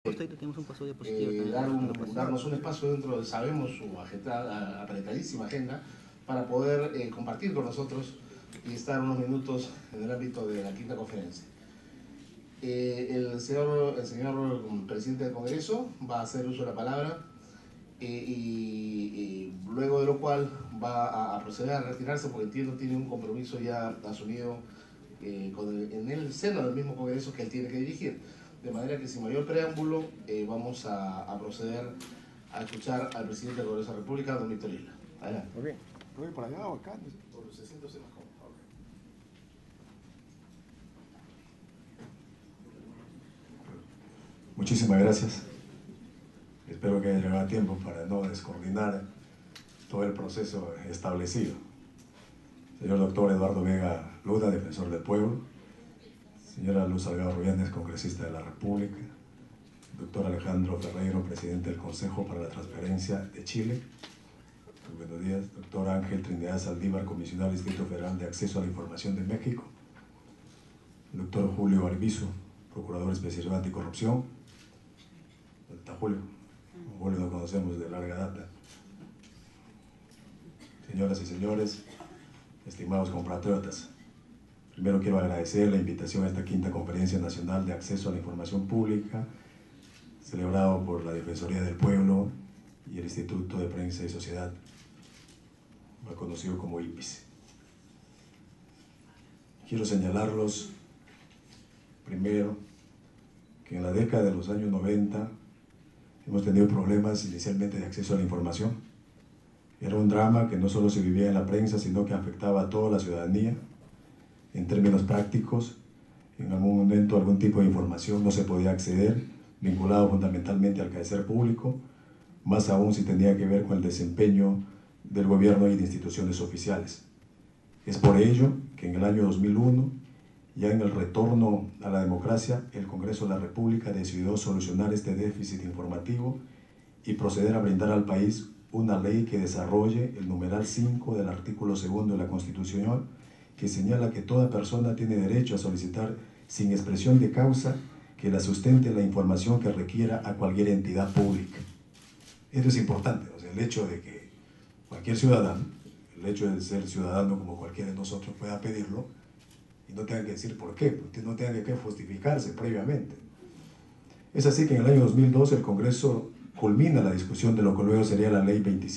Tenemos un paso diapositivo darnos un espacio dentro de, sabemos, su apretadísima agenda para poder compartir con nosotros y estar unos minutos en el ámbito de la quinta conferencia. El señor presidente del Congreso va a hacer uso de la palabra y luego de lo cual va a proceder a retirarse porque entiendo tiene un compromiso ya asumido en el seno del mismo Congreso que él tiene que dirigir. De manera que sin mayor preámbulo vamos a proceder a escuchar al presidente del Congreso de la República, don Víctor Isla. Adelante. Muy bien. ¿Voy por allá o acá? Se siéntose mejor. Muchísimas gracias. Espero que haya llegado a tiempo para no descoordinar todo el proceso establecido. Señor doctor Eduardo Vega Luna, defensor del pueblo. Señora Luz Salgado Rubianes, congresista de la República. Doctor Alejandro Ferreiro, presidente del Consejo para la Transparencia de Chile. Muy buenos días. Doctor Ángel Trinidad Saldívar, comisionado del Distrito Federal de Acceso a la Información de México. Doctor Julio Arbizu, procurador especializado en anticorrupción. Está Julio. Julio lo conocemos de larga data. Señoras y señores, estimados compatriotas, primero quiero agradecer la invitación a esta quinta Conferencia Nacional de Acceso a la Información Pública, celebrado por la Defensoría del Pueblo y el Instituto de Prensa y Sociedad, más conocido como IPIS. Quiero señalarlos, primero, que en la década de los años 90 hemos tenido problemas inicialmente de acceso a la información. Era un drama que no solo se vivía en la prensa, sino que afectaba a toda la ciudadanía. En términos prácticos, en algún momento algún tipo de información no se podía acceder, vinculado fundamentalmente al quehacer público, más aún si tenía que ver con el desempeño del gobierno y de instituciones oficiales. Es por ello que en el año 2001, ya en el retorno a la democracia, el Congreso de la República decidió solucionar este déficit informativo y proceder a brindar al país una ley que desarrolle el numeral 5 del artículo 2 de la Constitución, que señala que toda persona tiene derecho a solicitar sin expresión de causa que la sustente la información que requiera a cualquier entidad pública. Esto es importante, o sea, el hecho de que cualquier ciudadano, el hecho de ser ciudadano como cualquiera de nosotros pueda pedirlo y no tenga que decir por qué, porque no tenga que justificarse previamente. Es así que en el año 2012 el Congreso culmina la discusión de lo que luego sería la Ley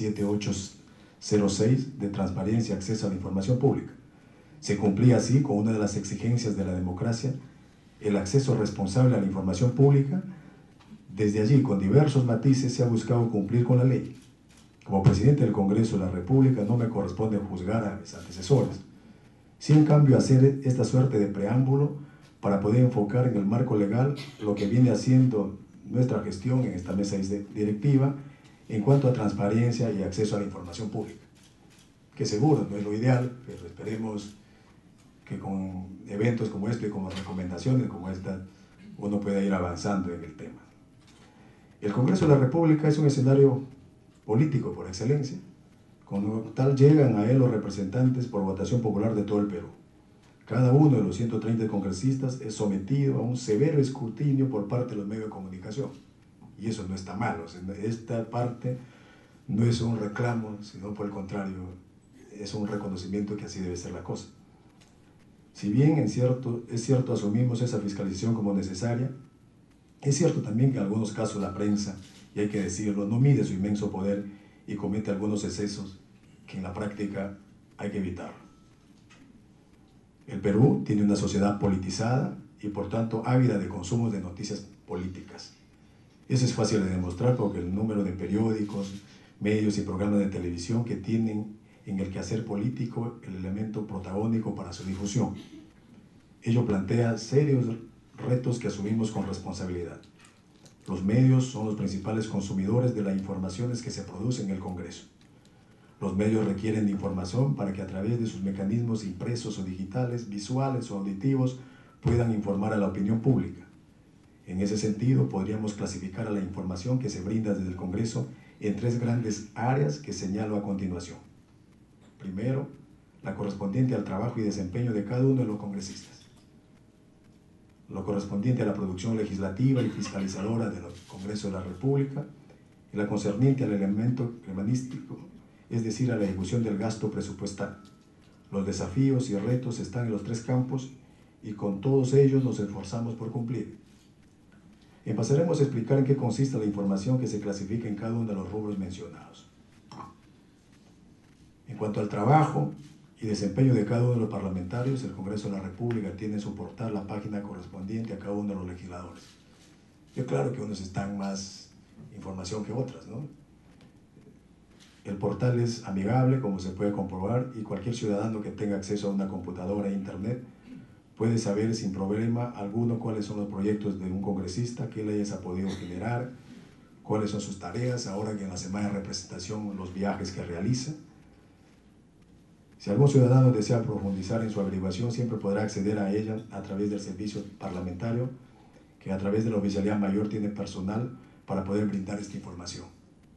27806 de Transparencia y Acceso a la Información Pública. Se cumplía así con una de las exigencias de la democracia, el acceso responsable a la información pública. Desde allí, con diversos matices, se ha buscado cumplir con la ley. Como presidente del Congreso de la República no me corresponde juzgar a mis antecesores, sí en cambio hacer esta suerte de preámbulo para poder enfocar en el marco legal lo que viene haciendo nuestra gestión en esta mesa directiva en cuanto a transparencia y acceso a la información pública, que seguro no es lo ideal, pero esperemos que con eventos como este y con recomendaciones como esta uno pueda ir avanzando en el tema. El Congreso de la República es un escenario político por excelencia. Como tal llegan a él los representantes por votación popular de todo el Perú. Cada uno de los 130 congresistas es sometido a un severo escrutinio por parte de los medios de comunicación. Y eso no está mal, o sea, esta parte no es un reclamo, sino por el contrario, es un reconocimiento que así debe ser la cosa. Si bien es cierto, asumimos esa fiscalización como necesaria, es cierto también que en algunos casos la prensa, y hay que decirlo, no mide su inmenso poder y comete algunos excesos que en la práctica hay que evitar. El Perú tiene una sociedad politizada y por tanto ávida de consumo de noticias políticas. Eso es fácil de demostrar porque el número de periódicos, medios y programas de televisión que tienen en el quehacer político el elemento protagónico para su difusión. Ello plantea serios retos que asumimos con responsabilidad. Los medios son los principales consumidores de las informaciones que se producen en el Congreso. Los medios requieren de información para que a través de sus mecanismos impresos o digitales, visuales o auditivos, puedan informar a la opinión pública. En ese sentido, podríamos clasificar a la información que se brinda desde el Congreso en tres grandes áreas que señalo a continuación. Primero, la correspondiente al trabajo y desempeño de cada uno de los congresistas. lo correspondiente a la producción legislativa y fiscalizadora del Congreso de la República, y la concerniente al elemento emanístico, es decir, a la ejecución del gasto presupuestal. Los desafíos y retos están en los tres campos y con todos ellos nos esforzamos por cumplir. Pasaremos a explicar en qué consiste la información que se clasifica en cada uno de los rubros mencionados. En cuanto al trabajo y desempeño de cada uno de los parlamentarios, el Congreso de la República tiene en su portal la página correspondiente a cada uno de los legisladores. Yo claro que unos están más información que otras, ¿no? El portal es amigable, como se puede comprobar, y cualquier ciudadano que tenga acceso a una computadora e internet puede saber sin problema alguno cuáles son los proyectos de un congresista, qué leyes ha podido generar, cuáles son sus tareas, ahora que en la semana de representación los viajes que realiza. Si algún ciudadano desea profundizar en su averiguación, siempre podrá acceder a ella a través del servicio parlamentario, que a través de la Oficialía Mayor tiene personal para poder brindar esta información.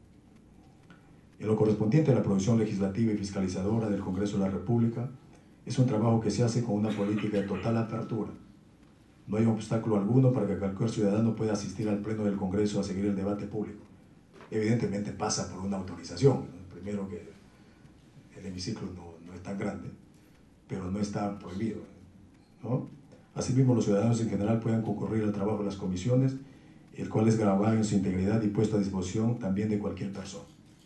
En lo correspondiente a la producción legislativa y fiscalizadora del Congreso de la República, es un trabajo que se hace con una política de total apertura. No hay obstáculo alguno para que cualquier ciudadano pueda asistir al Pleno del Congreso a seguir el debate público. Evidentemente pasa por una autorización, ¿no? Primero que el hemiciclo no es tan grande, pero no está prohibido, ¿no? Asimismo, los ciudadanos en general pueden concurrir al trabajo de las comisiones, el cual es grabado en su integridad y puesto a disposición también de cualquier persona.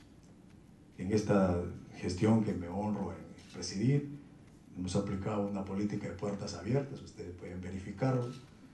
En esta gestión que me honro en presidir, hemos aplicado una política de puertas abiertas, ustedes pueden verificarlo.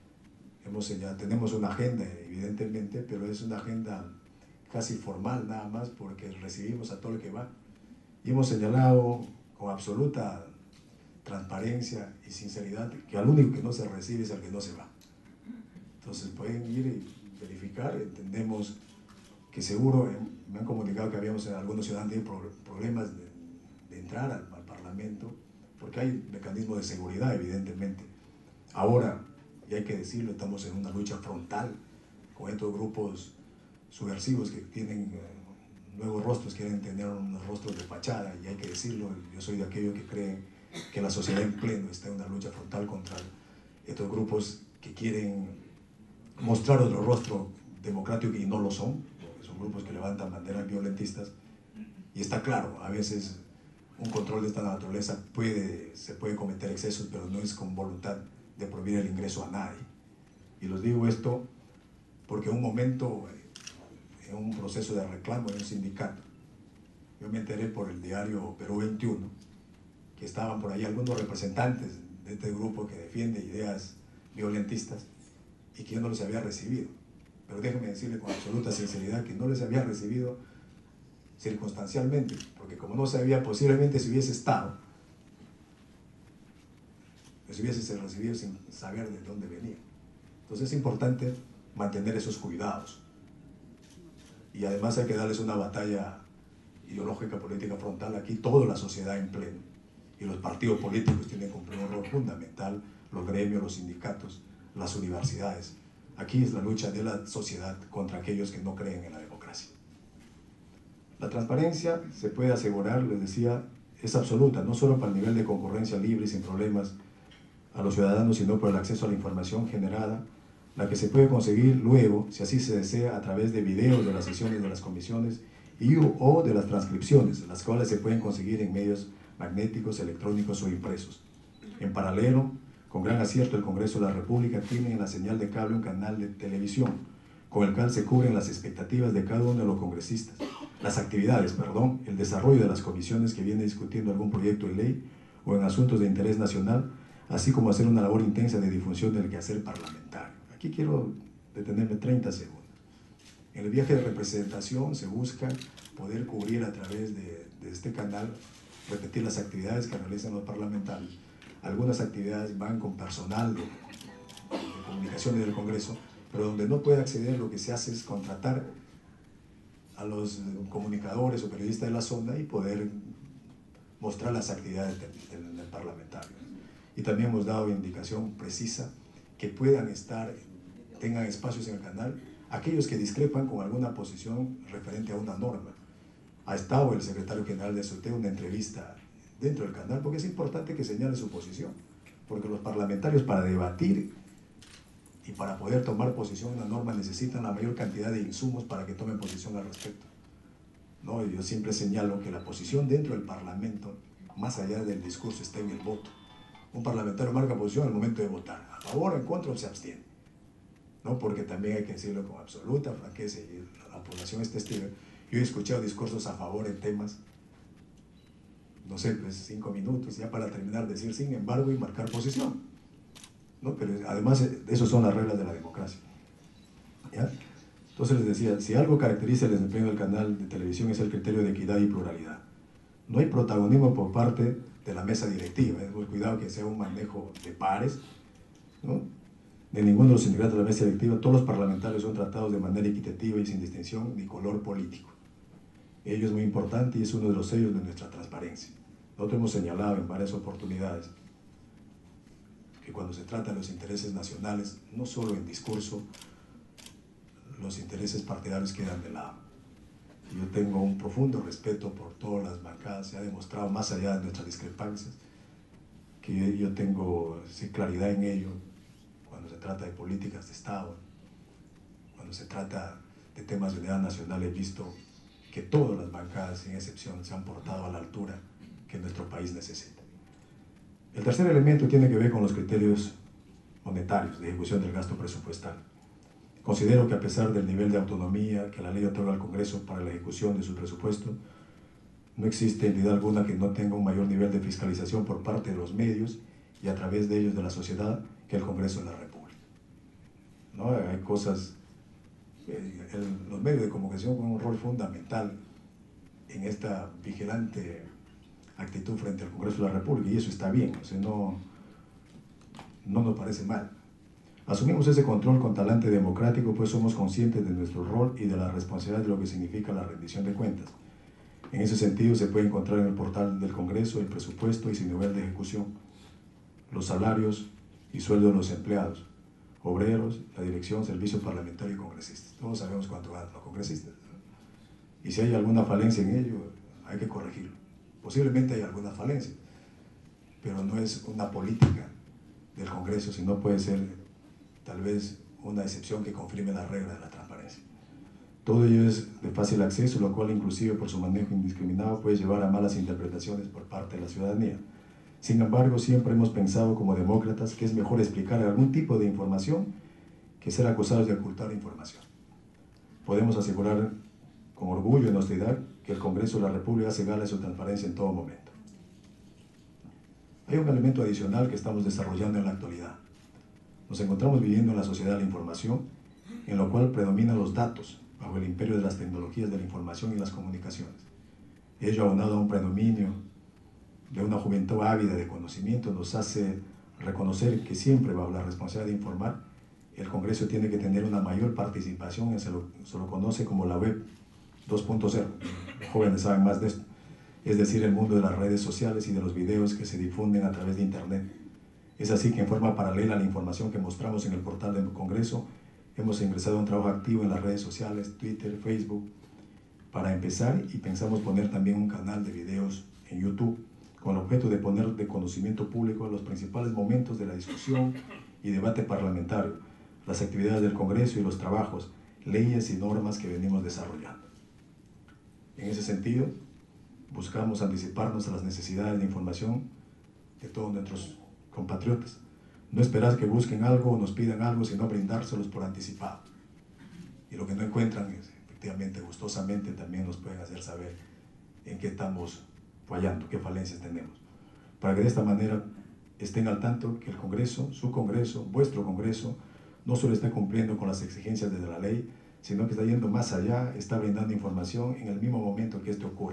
Tenemos una agenda, evidentemente, pero es una agenda casi formal nada más, porque recibimos a todo el que va. Y hemos señalado con absoluta transparencia y sinceridad que al único que no se recibe es el que no se va. Entonces pueden ir y verificar. Entendemos que seguro me han comunicado que habíamos algunos ciudadanos de problemas de entrar al Parlamento, porque hay mecanismos de seguridad, evidentemente. Ahora, y hay que decirlo, estamos en una lucha frontal con estos grupos subversivos que tienen nuevos rostros, quieren tener unos rostros de fachada, y hay que decirlo, yo soy de aquellos que creen que la sociedad en pleno está en una lucha frontal contra estos grupos que quieren mostrar otro rostro democrático y no lo son, porque son grupos que levantan banderas violentistas, y está claro, a veces un control de esta naturaleza se puede cometer excesos, pero no es con voluntad de prohibir el ingreso a nadie. Y les digo esto porque en un momento, en un proceso de reclamo en un sindicato, yo me enteré por el diario Perú 21 que estaban por ahí algunos representantes de este grupo que defiende ideas violentistas y que yo no los había recibido. Pero déjenme decirle con absoluta sinceridad que no les había recibido circunstancialmente, porque como no sabía, posiblemente si hubiese estado, les hubiese recibido sin saber de dónde venía. Entonces es importante mantener esos cuidados. Y además hay que darles una batalla ideológica, política frontal. Aquí toda la sociedad en pleno. Y los partidos políticos tienen que cumplir un rol fundamental, los gremios, los sindicatos, las universidades. Aquí es la lucha de la sociedad contra aquellos que no creen en la democracia. La transparencia, se puede asegurar, les decía, es absoluta, no solo para el nivel de concurrencia libre y sin problemas a los ciudadanos, sino por el acceso a la información generada, la que se puede conseguir luego, si así se desea, a través de videos de las sesiones de las comisiones o de las transcripciones, las cuales se pueden conseguir en medios magnéticos, electrónicos o impresos. En paralelo, con gran acierto, el Congreso de la República tiene en la señal de cable un canal de televisión, con el cual se cubren las expectativas de cada uno de los congresistas, las actividades, el desarrollo de las comisiones que viene discutiendo algún proyecto de ley o en asuntos de interés nacional, así como hacer una labor intensa de difusión del quehacer parlamentario. Aquí quiero detenerme 30 segundos. En el viaje de representación se busca poder cubrir a través de este canal, repetir las actividades que realizan los parlamentarios. Algunas actividades van con personal de comunicaciones del Congreso, pero donde no puede acceder, lo que se hace es contratar a los comunicadores o periodistas de la zona y poder mostrar las actividades del parlamentario. Y también hemos dado indicación precisa que puedan tengan espacios en el canal aquellos que discrepan con alguna posición referente a una norma. Ha estado el secretario general de SOTE una entrevista dentro del canal, porque es importante que señale su posición, porque los parlamentarios, para debatir Y para poder tomar posición en una norma necesitan la mayor cantidad de insumos para que tomen posición al respecto, ¿no? Yo siempre señalo que la posición dentro del Parlamento, más allá del discurso, está en el voto. Un parlamentario marca posición al momento de votar, a favor o en contra o se abstiene, ¿no? Porque también hay que decirlo con absoluta franqueza, y la población es testigo. Yo he escuchado discursos a favor en temas, no sé, pues 5 minutos ya para terminar de decir sin embargo y marcar posición, ¿no? Pero además esas son las reglas de la democracia, ¿ya? Entonces les decía, si algo caracteriza el desempeño del canal de televisión es el criterio de equidad y pluralidad. No hay protagonismo por parte de la mesa directiva, cuidado que sea un manejo de pares, ¿no? De ninguno de los integrantes de la mesa directiva. Todos los parlamentarios son tratados de manera equitativa y sin distinción ni color político. Ello es muy importante y es uno de los sellos de nuestra transparencia. Nosotros hemos señalado en varias oportunidades que cuando se trata de los intereses nacionales, no solo en discurso, los intereses partidarios quedan de lado. Yo tengo un profundo respeto por todas las bancadas, se ha demostrado más allá de nuestras discrepancias, que yo tengo claridad en ello cuando se trata de políticas de Estado, cuando se trata de temas de unidad nacional. He visto que todas las bancadas, sin excepción, se han portado a la altura que nuestro país necesita. El tercer elemento tiene que ver con los criterios monetarios de ejecución del gasto presupuestal. Considero que a pesar del nivel de autonomía que la ley otorga al Congreso para la ejecución de su presupuesto, no existe entidad alguna que no tenga un mayor nivel de fiscalización por parte de los medios y a través de ellos de la sociedad que el Congreso de la República, ¿no? Hay cosas, los medios de comunicación juegan un rol fundamental en esta vigilante actitud frente al Congreso de la República, y eso está bien, o sea, no nos parece mal. Asumimos ese control con talante democrático, pues somos conscientes de nuestro rol y de la responsabilidad de lo que significa la rendición de cuentas. En ese sentido, se puede encontrar en el portal del Congreso el presupuesto y su nivel de ejecución, los salarios y sueldos de los empleados, obreros, la dirección, servicio parlamentario y congresistas. Todos sabemos cuánto ganan los congresistas, ¿no? Y si hay alguna falencia en ello, hay que corregirlo. Posiblemente hay alguna falencia, pero no es una política del Congreso, sino puede ser tal vez una excepción que confirme la regla de la transparencia. Todo ello es de fácil acceso, lo cual inclusive por su manejo indiscriminado puede llevar a malas interpretaciones por parte de la ciudadanía. Sin embargo, siempre hemos pensado como demócratas que es mejor explicar algún tipo de información que ser acusados de ocultar información. Podemos asegurar con orgullo y honestidad que el Congreso de la República hace gala de su transparencia en todo momento. Hay un elemento adicional que estamos desarrollando en la actualidad. Nos encontramos viviendo en la sociedad de la información, en lo cual predominan los datos bajo el imperio de las tecnologías de la información y las comunicaciones. Ello, aunado a un predominio de una juventud ávida de conocimiento, nos hace reconocer que siempre bajo la responsabilidad de informar, el Congreso tiene que tener una mayor participación en se lo conoce como la web 2.0. Los jóvenes saben más de esto. Es decir, el mundo de las redes sociales y de los videos que se difunden a través de Internet. Es así que en forma paralela a la información que mostramos en el portal del Congreso, hemos ingresado a un trabajo activo en las redes sociales, Twitter, Facebook, para empezar, y pensamos poner también un canal de videos en YouTube, con el objeto de poner de conocimiento público los principales momentos de la discusión y debate parlamentario, las actividades del Congreso y los trabajos, leyes y normas que venimos desarrollando. En ese sentido, buscamos anticiparnos a las necesidades de información de todos nuestros compatriotas. No esperar que busquen algo o nos pidan algo, sino brindárselos por anticipado. Y lo que no encuentran, efectivamente, gustosamente, también nos pueden hacer saber en qué estamos fallando, qué falencias tenemos. Para que de esta manera estén al tanto que el Congreso, su Congreso, vuestro Congreso, no solo está cumpliendo con las exigencias de la ley, sino que está yendo más allá, está brindando información en el mismo momento que esto ocurra.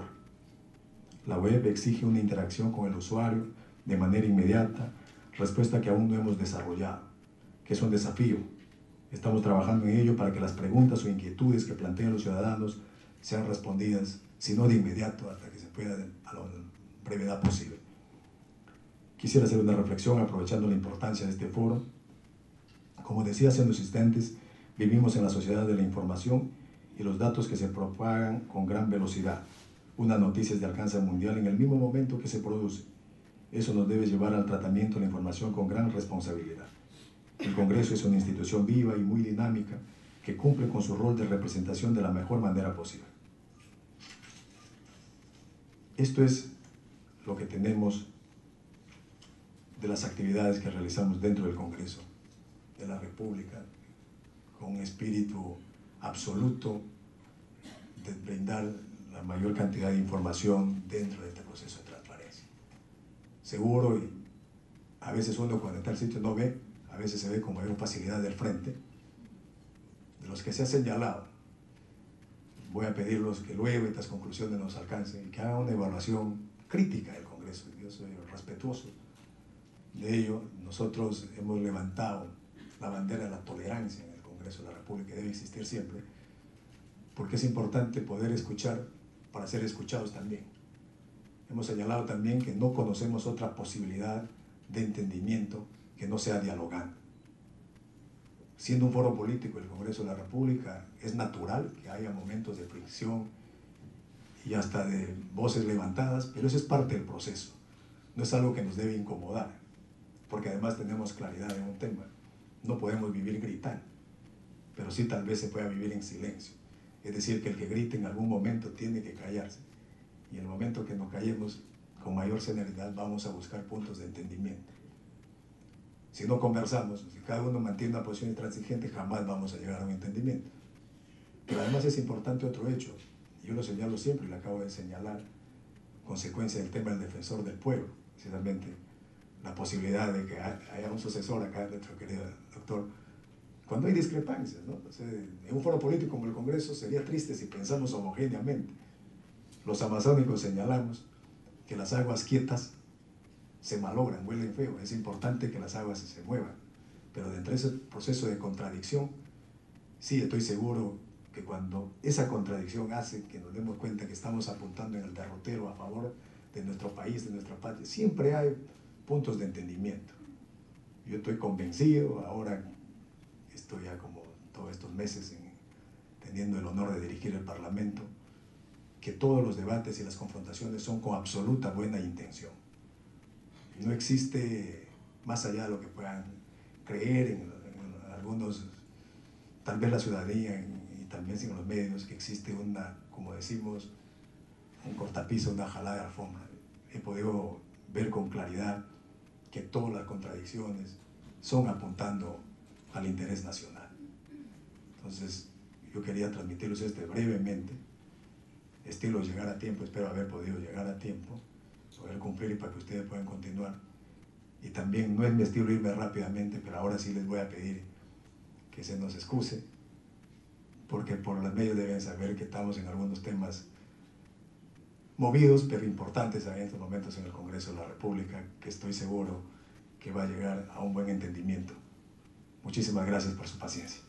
La web exige una interacción con el usuario de manera inmediata, respuesta que aún no hemos desarrollado, que es un desafío. Estamos trabajando en ello para que las preguntas o inquietudes que planteen los ciudadanos sean respondidas, si no de inmediato, hasta que se pueda a la brevedad posible. Quisiera hacer una reflexión aprovechando la importancia de este foro. Como decía hace unos instantes, vivimos en la sociedad de la información y los datos que se propagan con gran velocidad. Una noticia es de alcance mundial en el mismo momento que se produce. Eso nos debe llevar al tratamiento de la información con gran responsabilidad. El Congreso es una institución viva y muy dinámica que cumple con su rol de representación de la mejor manera posible. Esto es lo que tenemos de las actividades que realizamos dentro del Congreso de la República, con un espíritu absoluto de brindar la mayor cantidad de información dentro de este proceso de transparencia. Seguro, y a veces uno cuando está en el sitio no ve, a veces se ve con mayor facilidad del frente, de los que se ha señalado. Voy a pedirlos que luego estas conclusiones nos alcancen y que hagan una evaluación crítica del Congreso. Yo soy respetuoso de ello. Nosotros hemos levantado la bandera de la tolerancia en el Congreso de la República, que debe existir siempre, porque es importante poder escuchar para ser escuchados también. Hemos señalado también que no conocemos otra posibilidad de entendimiento que no sea dialogando. Siendo un foro político el Congreso de la República, es natural que haya momentos de fricción y hasta de voces levantadas, pero eso es parte del proceso. No es algo que nos debe incomodar, porque además tenemos claridad en un tema. No podemos vivir gritando, pero sí tal vez se pueda vivir en silencio. Es decir, que el que grite en algún momento tiene que callarse. Y en el momento que nos callemos, con mayor serenidad vamos a buscar puntos de entendimiento. Si no conversamos, si cada uno mantiene una posición intransigente, jamás vamos a llegar a un entendimiento. Pero además es importante otro hecho, yo lo señalo siempre y lo acabo de señalar, consecuencia del tema del defensor del pueblo, precisamente la posibilidad de que haya un sucesor acá, nuestro querido doctor, cuando hay discrepancias, ¿no? O sea, en un foro político como el Congreso sería triste si pensamos homogéneamente. Los amazónicos señalamos que las aguas quietas se malogran, huelen feo. Es importante que las aguas se muevan, pero dentro de ese proceso de contradicción, sí estoy seguro que cuando esa contradicción hace que nos demos cuenta que estamos apuntando en el derrotero a favor de nuestro país, de nuestra patria, siempre hay puntos de entendimiento. Yo estoy convencido, ahora estoy ya como todos estos meses teniendo el honor de dirigir el Parlamento, que todos los debates y las confrontaciones son con absoluta buena intención. No existe, más allá de lo que puedan creer en algunos, tal vez la ciudadanía y también en los medios, que existe una, como decimos, un cortapiso, una jalada de alfombra. He podido ver con claridad que todas las contradicciones son apuntando al interés nacional. Entonces, yo quería transmitirles brevemente, estilo llegar a tiempo, espero haber podido llegar a tiempo, poder cumplir y para que ustedes puedan continuar. Y también no es mi estilo irme rápidamente, pero ahora sí les voy a pedir que se nos excuse, porque por los medios deben saber que estamos en algunos temas movidos, pero importantes en estos momentos en el Congreso de la República, que estoy seguro que va a llegar a un buen entendimiento. Muchísimas gracias por su paciencia.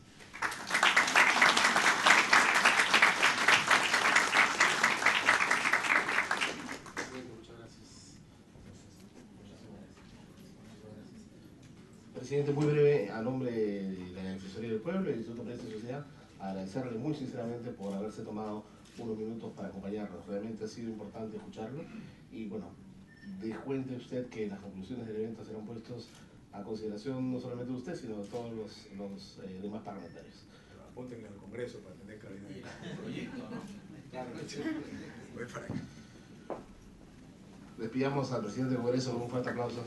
Presidente, muy breve, a nombre de la Defensoría del Pueblo y del Instituto Prensa y Sociedad, agradecerle muy sinceramente por haberse tomado unos minutos para acompañarnos. Realmente ha sido importante escucharlo y bueno, cuente usted que las conclusiones del evento serán puestos a consideración no solamente de usted, sino de todos los demás parlamentarios. Pero apúntenle al Congreso para tener calidad. El proyecto, ¿no? Claro. Voy para acá. Despidamos al presidente del Congreso con un fuerte aplauso.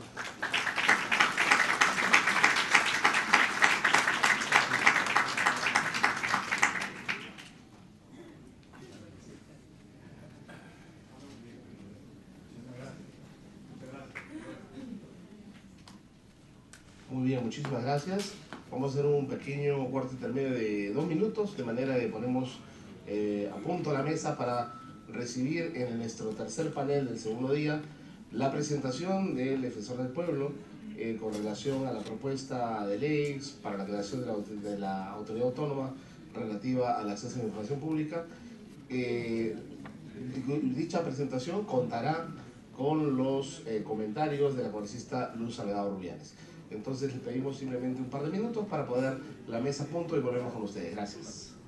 Muy bien, muchísimas gracias. Vamos a hacer un pequeño cuarto intermedio de 2 minutos, de manera que ponemos a punto la mesa para recibir en nuestro tercer panel del segundo día la presentación del Defensor del Pueblo con relación a la propuesta de ley para la creación de la Autoridad Autónoma relativa al acceso a la información pública. Dicha presentación contará con los comentarios de la congresista Luz Salgado Rubiales. Entonces les pedimos simplemente un par de minutos para poner la mesa a punto y volvemos con ustedes. Gracias.